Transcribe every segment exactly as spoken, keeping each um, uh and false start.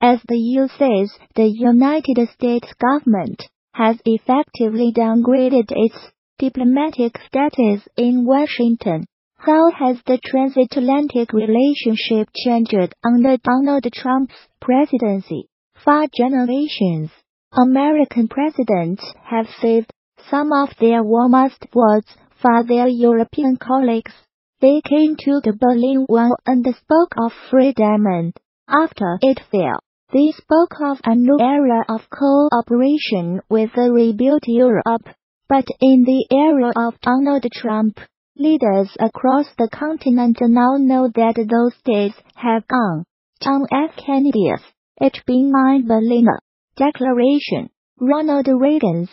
As the E U says, the United States government has effectively downgraded its diplomatic status in Washington. How has the transatlantic relationship changed under Donald Trump's presidency? For generations, American presidents have saved some of their warmest words for their European colleagues. They came to the Berlin Wall and spoke of freedom, and after it fell, they spoke of a new era of cooperation with a rebuilt Europe. But in the era of Donald Trump, leaders across the continent now know that those days have gone. John F. Kennedy's H B nine Berlin Declaration, Ronald Reagan's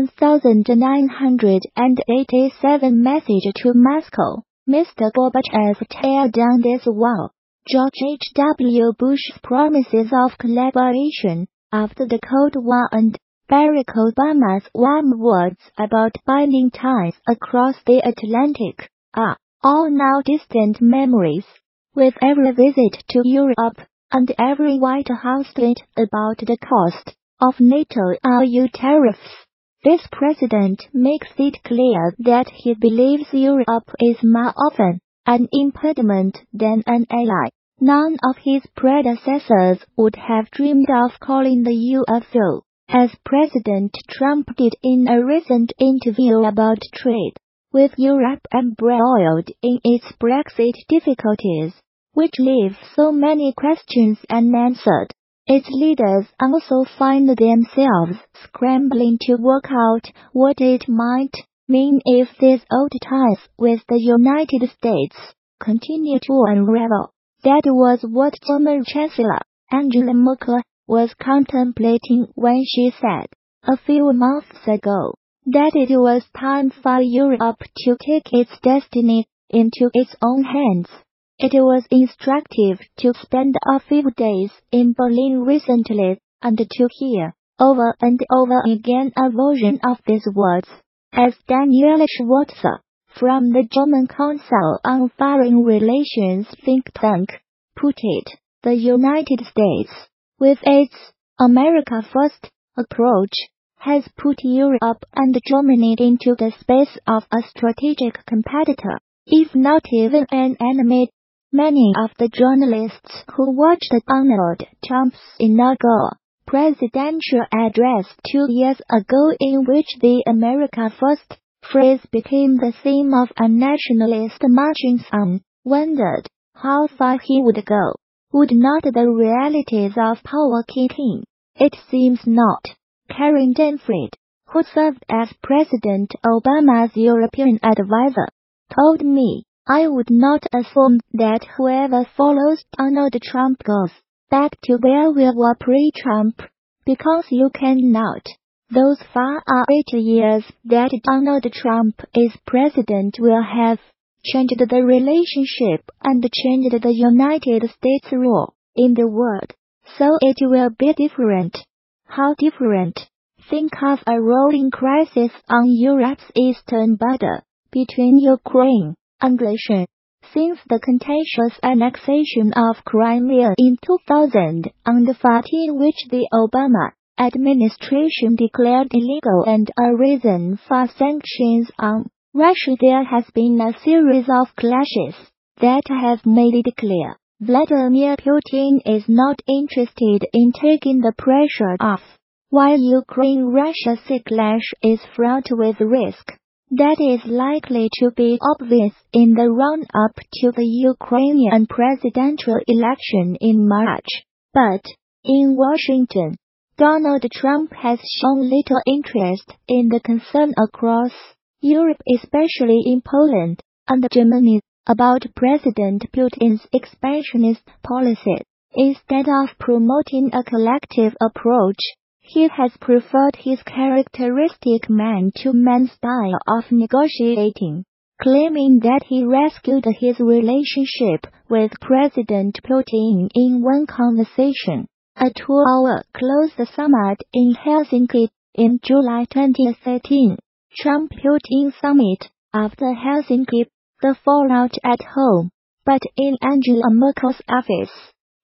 nineteen eighty-seven message to Moscow, Mister Gorbachev tear down this wall, George H W Bush's promises of collaboration after the Cold War, and Barack Obama's warm words about binding ties across the Atlantic are all now distant memories. With every visit to Europe and every White House tweet about the cost of NATO E U tariffs, this president makes it clear that he believes Europe is more often an impediment than an ally. None of his predecessors would have dreamed of calling the E U a foe, as President Trump did in a recent interview about trade, with Europe embroiled in its Brexit difficulties, which leave so many questions unanswered. Its leaders also find themselves scrambling to work out what it might mean if these old ties with the United States continue to unravel. That was what German Chancellor Angela Merkel was contemplating when she said, a few months ago, that it was time for Europe to take its destiny into its own hands. It was instructive to spend a few days in Berlin recently and to hear over and over again a version of these words. As Daniel Schwarzer, from the German Council on Foreign Relations think tank, put it, the United States, with its America First approach, has put Europe and Germany into the space of a strategic competitor, if not even an enemy. Many of the journalists who watched Donald Trump's inaugural presidential address two years ago, in which the America First phrase became the theme of a nationalist marching on, wondered how far he would go. Would not the realities of power kick in? It seems not. Karen Danfried, who served as President Obama's European advisor, told me, I would not assume that whoever follows Donald Trump goes back to where we were pre-Trump, because you cannot. Those four or eight years that Donald Trump is president will have changed the relationship and changed the United States role in the world. So it will be different. How different? Think of a rolling crisis on Europe's eastern border between Ukraine and Russia. Since the contentious annexation of Crimea in two thousand fourteen, which the Obama administration declared illegal and a reason for sanctions on Russia, there has been a series of clashes that have made it clear Vladimir Putin is not interested in taking the pressure off, while Ukraine-Russia clash is fraught with risk. That is likely to be obvious in the run-up to the Ukrainian presidential election in March. But, in Washington, Donald Trump has shown little interest in the concern across Europe, especially in Poland and Germany, about President Putin's expansionist policies. Instead of promoting a collective approach, he has preferred his characteristic man-to-man style of negotiating, claiming that he rescued his relationship with President Putin in one conversation, a two-hour closed summit in Helsinki in July twenty thirteen. Trump-Putin summit. After Helsinki, the fallout at home, but in Angela Merkel's office.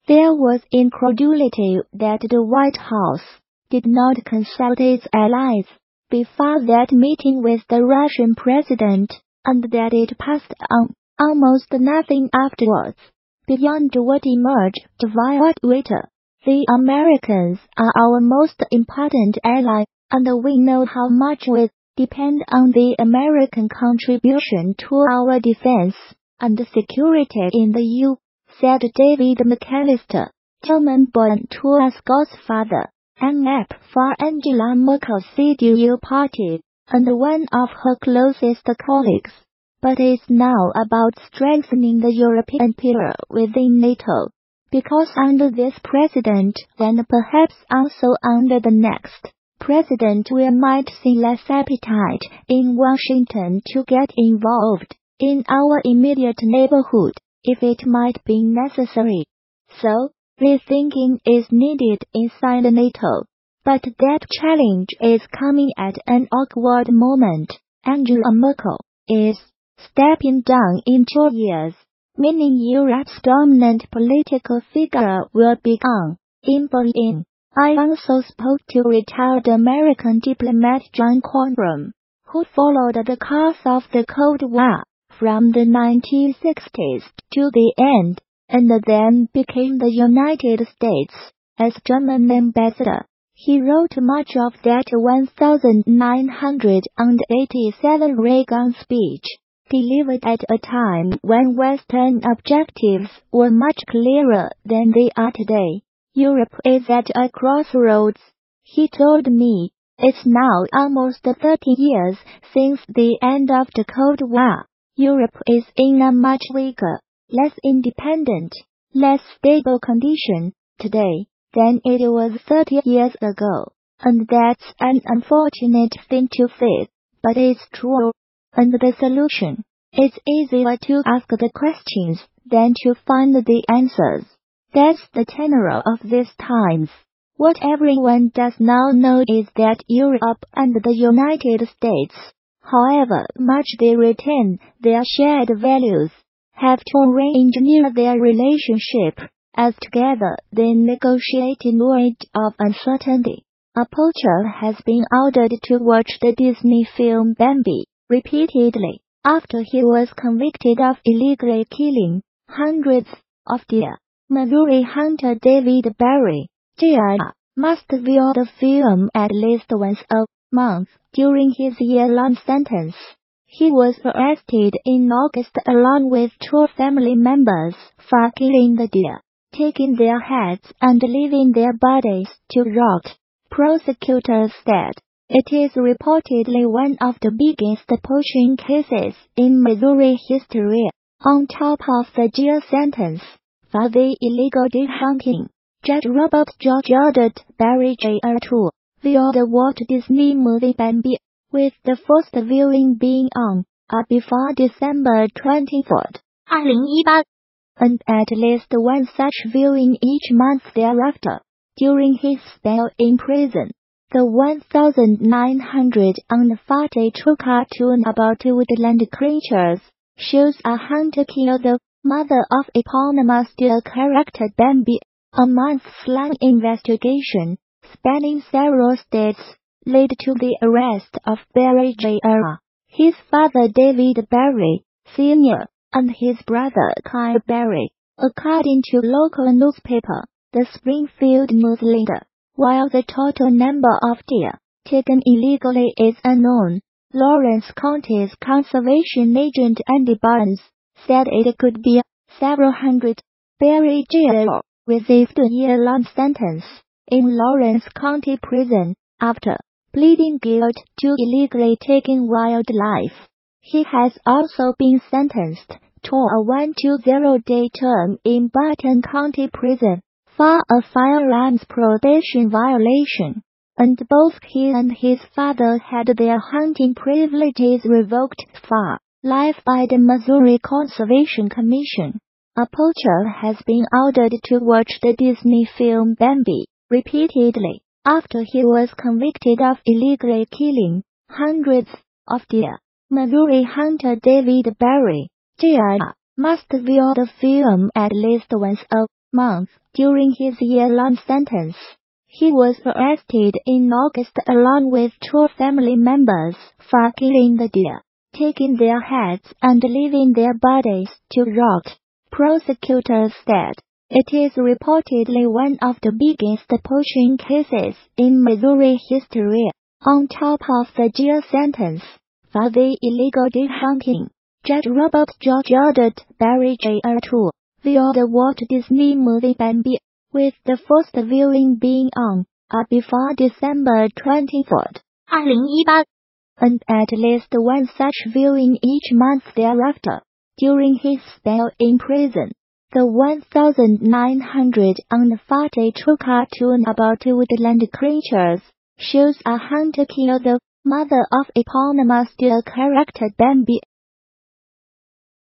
There was incredulity that the White House did not consult its allies before that meeting with the Russian president, and that it passed on almost nothing afterwards, beyond what emerged via Twitter. The Americans are our most important ally, and we know how much we depend on the American contribution to our defense and security in the E U, said David McAllister, German-born to Scott's father, an aide for Angela Merkel's C D U party, and one of her closest colleagues. But it's now about strengthening the European pillar within NATO, because under this president, and perhaps also under the next president, we might see less appetite in Washington to get involved in our immediate neighborhood, if it might be necessary. So, rethinking is needed inside NATO. But that challenge is coming at an awkward moment. Angela Merkel is stepping down in two years, meaning Europe's dominant political figure will be gone. In Berlin, I also spoke to retired American diplomat John Cornbroom, who followed the course of the Cold War from the nineteen sixties to the end, and then became the United States as German ambassador. He wrote much of that nineteen eighty-seven Reagan speech, delivered at a time when Western objectives were much clearer than they are today. Europe is at a crossroads, he told me. It's now almost thirty years since the end of the Cold War. Europe is in a much weaker, less independent, less stable condition today than it was thirty years ago, and that's an unfortunate thing to face, but it's true. And the solution? It's easier to ask the questions than to find the answers. That's the tenor of these times. What everyone does now know is that Europe and the United States, however much they retain their shared values, have to re-engineer their relationship, as together they negotiate in a age of uncertainty. A poacher has been ordered to watch the Disney film Bambi repeatedly after he was convicted of illegally killing hundreds of deer. Missouri hunter David Barry, Junior, must view the film at least once a month during his year-long sentence. He was arrested in August along with two family members for killing the deer, taking their heads and leaving their bodies to rot. Prosecutors said it is reportedly one of the biggest poaching cases in Missouri history, on top of the jail sentence for the illegal deer hunting. Judge Robert George ordered Barry Junior to view the Walt Disney movie Bambi, with the first viewing being on or before December twenty-fourth, twenty eighteen, and at least one such viewing each month thereafter, during his spell in prison. The nineteen forty-two cartoon about woodland creatures shows a hunter kill the mother of eponymous deer character Bambi. A months-long investigation, spanning several states, led to the arrest of Barry Junior, his father David Barry, Senior, and his brother Kyle Barry, according to local newspaper, the Springfield News Leader. While the total number of deer taken illegally is unknown, Lawrence County's conservation agent Andy Barnes said it could be several hundred. Barry Junior received a year-long sentence in Lawrence County Prison after pleading guilty to illegally taking wildlife. He has also been sentenced to a one hundred twenty day term in Barton County Prison for a firearms prohibition violation, and both he and his father had their hunting privileges revoked for life by the Missouri Conservation Commission. A poacher has been ordered to watch the Disney film Bambi repeatedly after he was convicted of illegally killing hundreds of deer. Missouri hunter David Barry, Junior, must view the film at least once a months during his year-long sentence. He was arrested in August along with two family members for killing the deer, taking their heads and leaving their bodies to rot. Prosecutors said it is reportedly one of the biggest poaching cases in Missouri history. On top of the jail sentence for the illegal deer hunting, Judge Robert George ordered Barry J R to view the Walt Disney movie Bambi, with the first viewing being on or before December twenty-fourth, 二零一八 and at least one such viewing each month thereafter. During his spell in prison, the one thousand nine hundred forty-two cartoon about woodland creatures shows a hunter kill the mother of eponymous deer character Bambi.